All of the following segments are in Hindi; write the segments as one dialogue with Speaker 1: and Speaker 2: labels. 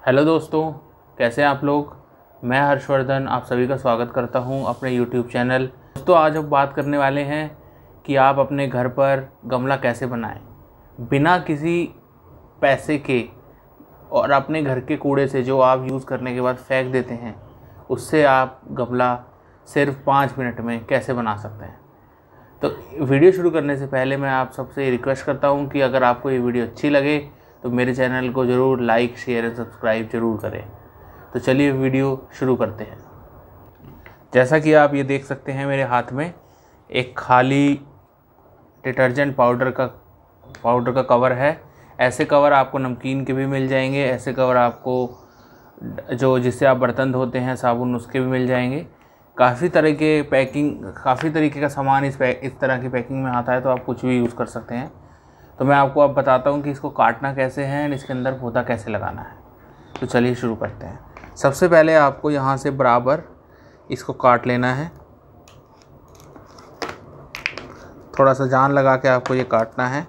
Speaker 1: हेलो दोस्तों, कैसे हैं आप लोग। मैं हर्षवर्धन आप सभी का स्वागत करता हूं अपने YouTube चैनल। दोस्तों, आज हम बात करने वाले हैं कि आप अपने घर पर गमला कैसे बनाएं बिना किसी पैसे के और अपने घर के कूड़े से जो आप यूज़ करने के बाद फेंक देते हैं, उससे आप गमला सिर्फ 5 मिनट में कैसे बना सकते हैं। तो वीडियो शुरू करने से पहले मैं आप सबसे रिक्वेस्ट करता हूं कि अगर आपको ये वीडियो अच्छी लगे तो मेरे चैनल को ज़रूर लाइक, शेयर एंड सब्सक्राइब ज़रूर करें। तो चलिए वीडियो शुरू करते हैं। जैसा कि आप ये देख सकते हैं, मेरे हाथ में एक खाली डिटर्जेंट पाउडर का कवर है। ऐसे कवर आपको नमकीन के भी मिल जाएंगे, ऐसे कवर आपको जिससे आप बर्तन धोते हैं साबुन, उसके भी मिल जाएंगे। काफ़ी तरीके का सामान इस तरह की पैकिंग में आता है, तो आप कुछ भी यूज़ कर सकते हैं। तो मैं आपको अब बताता हूँ कि इसको काटना कैसे है और इसके अंदर पौधा कैसे लगाना है। तो चलिए शुरू करते हैं। सबसे पहले आपको यहाँ से बराबर इसको काट लेना है। थोड़ा सा जान लगा के आपको ये काटना है।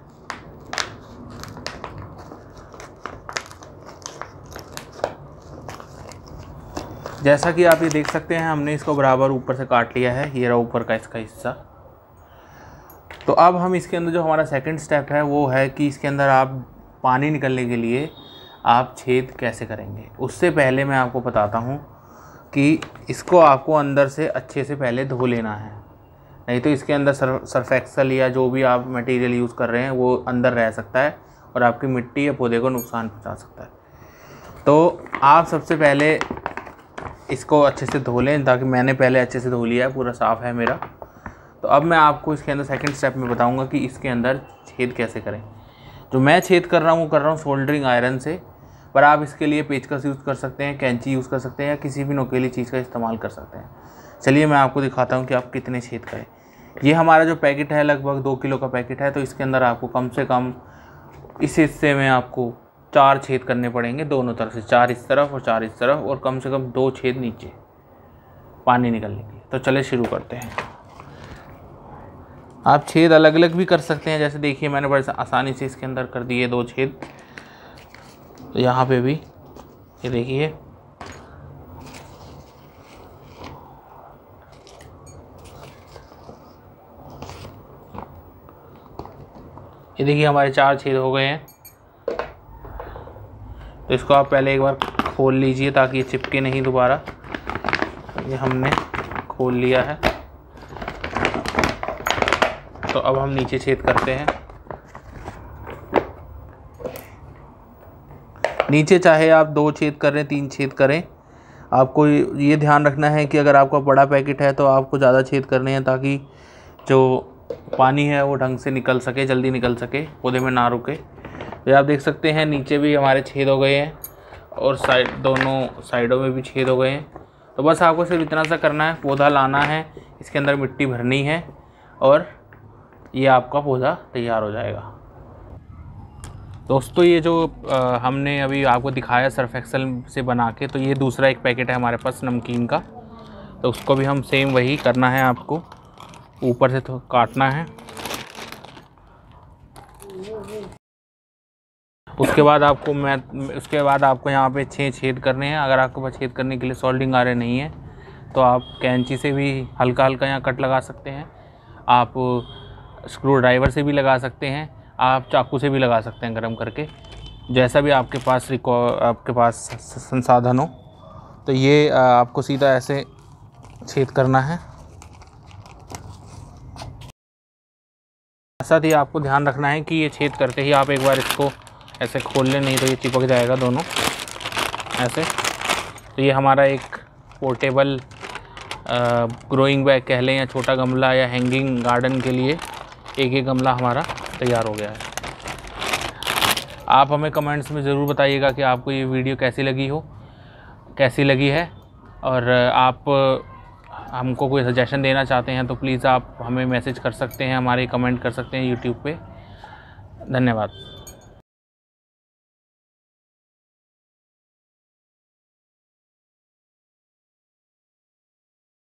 Speaker 1: जैसा कि आप ये देख सकते हैं, हमने इसको बराबर ऊपर से काट लिया है। ये रहा ऊपर का इसका हिस्सा। तो अब हम इसके अंदर जो हमारा सेकंड स्टेप है वो है कि इसके अंदर आप पानी निकलने के लिए आप छेद कैसे करेंगे। उससे पहले मैं आपको बताता हूँ कि इसको आपको अंदर से अच्छे से पहले धो लेना है, नहीं तो इसके अंदर सर्फ एक्सेल या जो भी आप मटेरियल यूज़ कर रहे हैं वो अंदर रह सकता है और आपकी मिट्टी या पौधे को नुकसान पहुँचा सकता है। तो आप सबसे पहले इसको अच्छे से धो लें, ताकि मैंने पहले अच्छे से धो लिया है, पूरा साफ़ है मेरा। तो अब मैं आपको इसके अंदर सेकंड स्टेप में बताऊंगा कि इसके अंदर छेद कैसे करें। जो मैं छेद कर रहा हूँ वो कर रहा हूँ सोल्डरिंग आयरन से, पर आप इसके लिए पेचकस यूज़ कर सकते हैं, कैंची यूज़ कर सकते हैं या किसी भी नुकीली चीज़ का इस्तेमाल कर सकते हैं। चलिए मैं आपको दिखाता हूँ कि आप कितने छेद करें। ये हमारा जो पैकेट है लगभग 2 किलो का पैकेट है, तो इसके अंदर आपको कम से कम इस हिस्से में आपको 4 छेद करने पड़ेंगे, दोनों तरफ से 4 इस तरफ और 4 इस तरफ, और कम से कम 2 छेद नीचे पानी निकलने के लिए। तो चलिए शुरू करते हैं। आप छेद अलग अलग भी कर सकते हैं, जैसे देखिए मैंने बड़े आसानी से इसके अंदर कर दिए 2 छेद। तो यहाँ पे भी ये देखिए, हमारे 4 छेद हो गए हैं। तो इसको आप पहले एक बार खोल लीजिए ताकि ये चिपके नहीं दोबारा। ये हमने खोल लिया है। तो अब हम नीचे छेद करते हैं। नीचे चाहे आप 2 छेद करें, 3 छेद करें, आपको ये ध्यान रखना है कि अगर आपका बड़ा पैकेट है तो आपको ज़्यादा छेद करने हैं, ताकि जो पानी है वो ढंग से निकल सके, जल्दी निकल सके, पौधे में ना रुके। तो आप देख सकते हैं नीचे भी हमारे छेद हो गए हैं और दोनों साइडों में भी छेद हो गए हैं। तो बस आपको सिर्फ इतना सा करना है, पौधा लाना है, इसके अंदर मिट्टी भरनी है और ये आपका पौधा तैयार हो जाएगा। दोस्तों, ये जो हमने अभी आपको दिखाया सर्फ एक्सेल से बना के, तो ये दूसरा एक पैकेट है हमारे पास नमकीन का। तो उसको भी हम सेम वही करना है, आपको ऊपर से तो काटना है। उसके बाद आपको यहाँ पे 6 छेद करने हैं। अगर आपके पास छेद करने के लिए सोल्डरिंग आयरन नहीं है तो आप कैंची से भी हल्का हल्का यहाँ कट लगा सकते हैं, आप स्क्रू ड्राइवर से भी लगा सकते हैं, आप चाकू से भी लगा सकते हैं गरम करके, जैसा भी आपके पास संसाधन हो। तो ये आपको सीधा ऐसे छेद करना है। साथ ही आपको ध्यान रखना है कि ये छेद करते ही आप एक बार इसको ऐसे खोल लें, नहीं तो ये चिपक जाएगा दोनों ऐसे। तो ये हमारा एक पोर्टेबल ग्रोइंग बैग कह लें, या छोटा गमला, या हैंगिंग गार्डन के लिए एक गमला हमारा तैयार हो गया है। आप हमें कमेंट्स में ज़रूर बताइएगा कि आपको ये वीडियो कैसी लगी है, और आप हमको कोई सजेशन देना चाहते हैं तो प्लीज़ आप हमें मैसेज कर सकते हैं, हमारे कमेंट कर सकते हैं यूट्यूब पे। धन्यवाद।